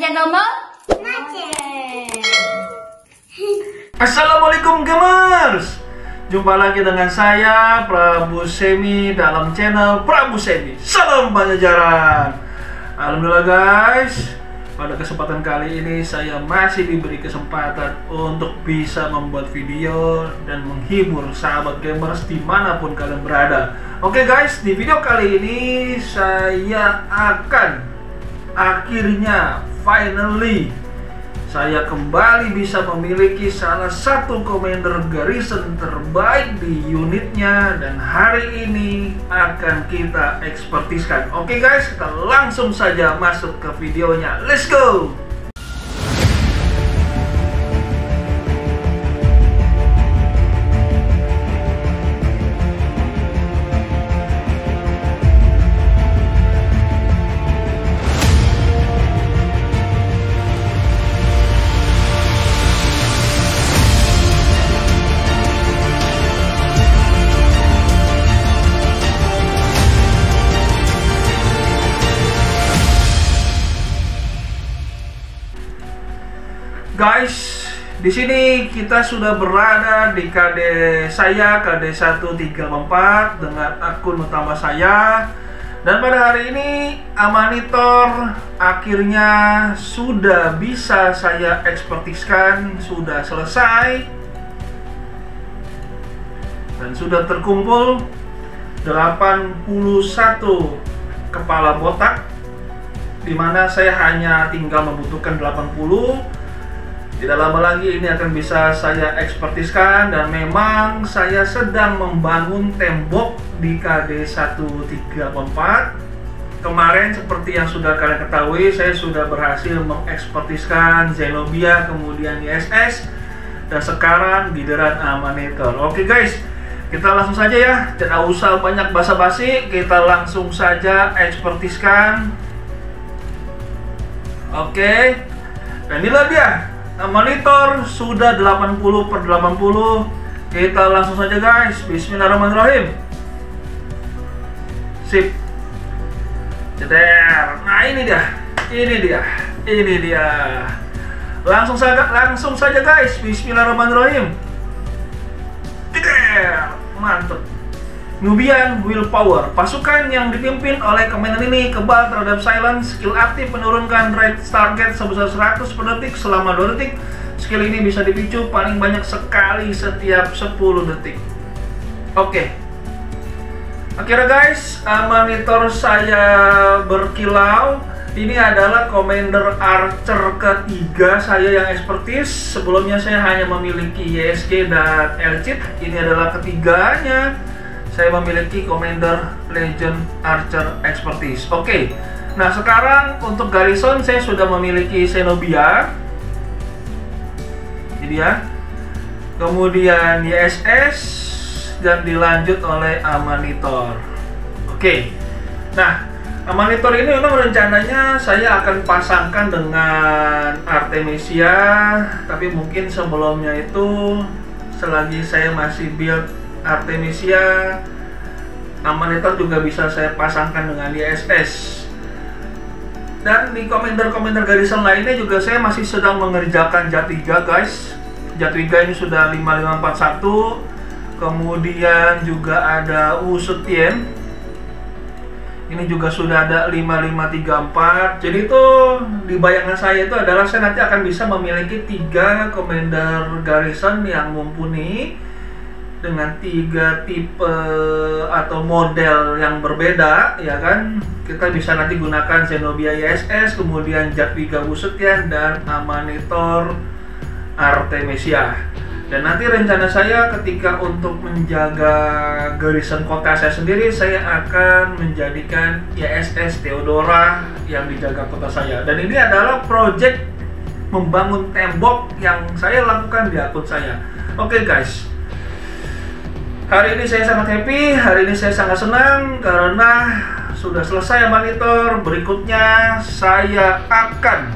ngomong? Assalamualaikum gamers. Jumpa lagi dengan saya Prabu Semi dalam channel Prabu Semi. Salam Pajajaran. Alhamdulillah guys, pada kesempatan kali ini saya masih diberi kesempatan untuk bisa membuat video dan menghibur sahabat gamers dimanapun kalian berada. Oke guys, di video kali ini saya akan akhirnya finally saya kembali bisa memiliki salah satu Commander Garrison terbaik di unitnya, dan hari ini akan kita ekspertiskan. Oke guys, kita langsung saja masuk ke videonya. Let's go! Guys, di sini kita sudah berada di KD saya, KD 134 dengan akun utama saya. Dan pada hari ini Amanitor akhirnya sudah bisa saya ekspertiskan, sudah selesai. Dan sudah terkumpul 81 kepala botak, dimana saya hanya tinggal membutuhkan 80. Tidak lama lagi ini akan bisa saya ekspertiskan, dan memang saya sedang membangun tembok di KD 134. Kemarin seperti yang sudah kalian ketahui, saya sudah berhasil mengekspertiskan Zenobia, kemudian ISS, dan sekarang giliran Amanitor. Oke guys, kita langsung saja ya, tidak usah banyak basa-basi, kita langsung saja ekspertiskan. Oke, dan inilah dia Amanitor sudah 80/80. Kita langsung saja guys. Bismillahirrahmanirrahim. Sip. Jeder. Nah ini dia. Langsung saja guys. Bismillahirrahmanirrahim. Jeder. Mantap. Nubian Willpower. Pasukan yang dipimpin oleh Commander ini kebal terhadap silence. Skill aktif menurunkan rate target sebesar 100 per detik selama 2 detik. Skill ini bisa dipicu paling banyak sekali setiap 10 detik. Oke. Akhirnya guys, Amanitor saya berkilau. Ini adalah Commander Archer ketiga saya yang ekspertis. Sebelumnya saya hanya memiliki YSG dan Elcit. Ini adalah ketiganya. Saya memiliki Commander Legend Archer Expertise. Oke. Nah, sekarang untuk Garrison saya sudah memiliki Zenobia. Ini dia. Kemudian YSS dan dilanjut oleh Amanitor. Oke. Nah, Amanitor ini memang rencananya saya akan pasangkan dengan Artemisia, tapi mungkin sebelumnya itu selagi saya masih build Artemisia, Amanitor juga bisa saya pasangkan dengan ISS. Dan di Commander Garrison lainnya juga saya masih sedang mengerjakan Jatwiga guys. Jatwiga ini sudah 5541. Kemudian juga ada Wusutien. Ini juga sudah ada 5534. Jadi itu di bayangan saya itu adalah saya nanti akan bisa memiliki 3 Commander Garrison yang mumpuni dengan 3 tipe atau model yang berbeda, ya kan. Kita bisa nanti gunakan Zenobia ISS, kemudian Jatwiga Wusutien, dan Amanitor Artemisia. Dan nanti rencana saya ketika untuk menjaga garrison kota saya sendiri, saya akan menjadikan ISS Theodora yang dijaga kota saya. Dan ini adalah project membangun tembok yang saya lakukan di akun saya. Oke guys, hari ini saya sangat happy, hari ini saya sangat senang karena sudah selesai Amanitor. Berikutnya saya akan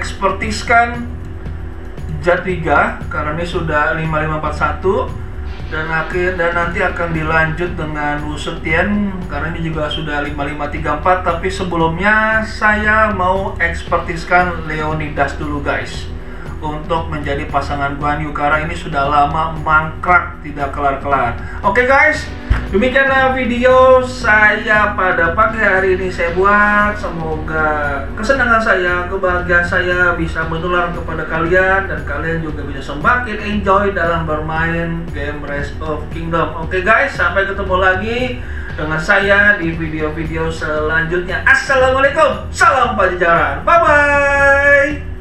mengekspertiskan Jatwiga karena ini sudah 5541. dan nanti akan dilanjut dengan Wu Zetian karena ini juga sudah 5534. Tapi sebelumnya saya mau ekspertiskan Leonidas dulu guys, untuk menjadi pasangan Guan Yu karena ini sudah lama mangkrak tidak kelar-kelar. Oke guys, demikianlah video saya pada pagi hari ini saya buat. Semoga kesenangan saya, kebahagiaan saya bisa menular kepada kalian, dan kalian juga bisa semakin enjoy dalam bermain game Rise of Kingdom. Oke guys, sampai ketemu lagi dengan saya di video-video selanjutnya. Assalamualaikum, salam Pajajaran, bye bye.